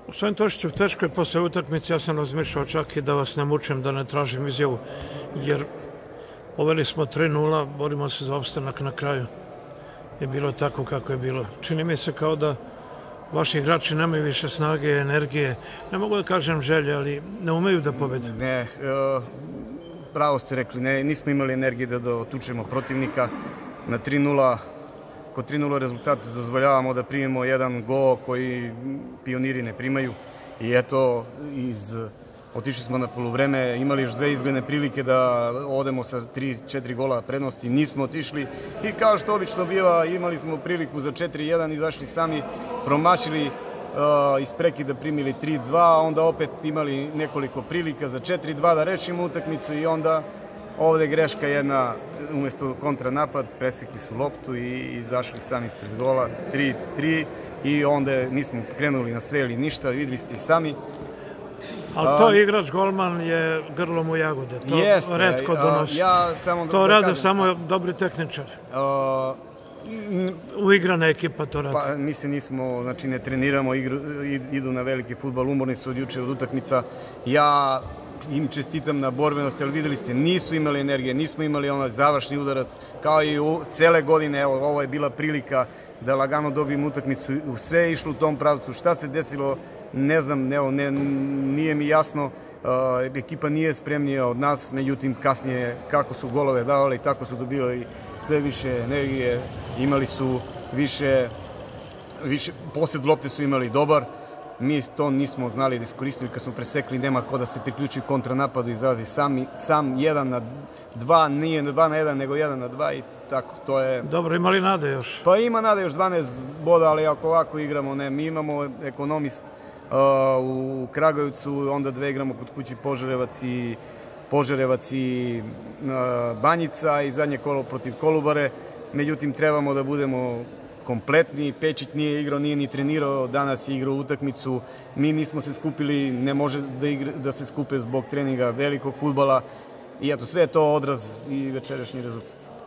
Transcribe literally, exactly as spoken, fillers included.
Gospodin Tošiću, teško je posle utakmice, ja sam razmišljao čak i da vas ne mučem, da ne tražim izjavu, jer poveli smo tri nula, borimo se za opstanak na kraju. Je bilo tako kako je bilo. Čini mi se kao da vaši igrači nemaju više snage, energije, ne mogu da kažem želje, ali ne umeju da pobede. Ne, pravo ste rekli, ne, nismo imali energije da otučemo protivnika. Na tri nula, kod tri nula rezultata dozvoljavamo da primimo jedan gol koji pioniri ne primaju. I eto, iz, otišli smo na poluvreme, imali još dve izgledne prilike da odemo sa tri četiri gola prednosti, nismo otišli. I kao što obično biva, imali smo priliku za četiri jedan, izašli sami, promašili, iz prekida primili tri dva, onda opet imali nekoliko prilika za četiri dva da rešimo utakmicu i onda ovde greška jedna, umjesto kontranapad, presekli su loptu i izašli sami ispred gola, tri tri i onda nismo krenuli na sve ili ništa, videli ste i sami. Ali to igrač golman je grlom u jagode, to retko donosi. To rade samo dobri tehničari. Uigrana ekipa to radi. Pa mi se nismo, znači ne treniramo, idu na veliki fudbal, umorni su od juče od utakmica. Ja im čestitam na borbenosti, ali videli ste, nisu imali energije, nismo imali onaj završni udarac, kao i u cele godine, evo, ovo je bila prilika da lagano dobijemo utakmicu, sve je išlo u tom pravcu, šta se desilo, ne znam, evo, nije mi jasno, ekipa nije spremnija od nas, međutim kasnije kako su golove davali, tako su dobili sve više energije, imali su više, više, posjed lopte su imali dobar, mi to nismo znali da iskoristimo, kad smo presekli nema ko da se priključi kontranapadu, izrazi sam jedan na dva, nije dva na jedan, nego jedan na dva i tako, to je... Dobro, ima li nade još? Pa ima nade još dvanaest boda, ali ako ovako igramo, ne, mi imamo ekonomist u Kragujevcu, onda dve igramo kod kući Požarevac i Požarevac i Banjica i zadnje kolo protiv Kolubare, međutim trebamo da budemo kompletni, Pečić nije igrao, nije ni trenirao, danas je igrao utakmicu, mi nismo se skupili, ne može da se skupe zbog treninga velikog fudbala i eto, sve je to odraz i večerašnji rezultat.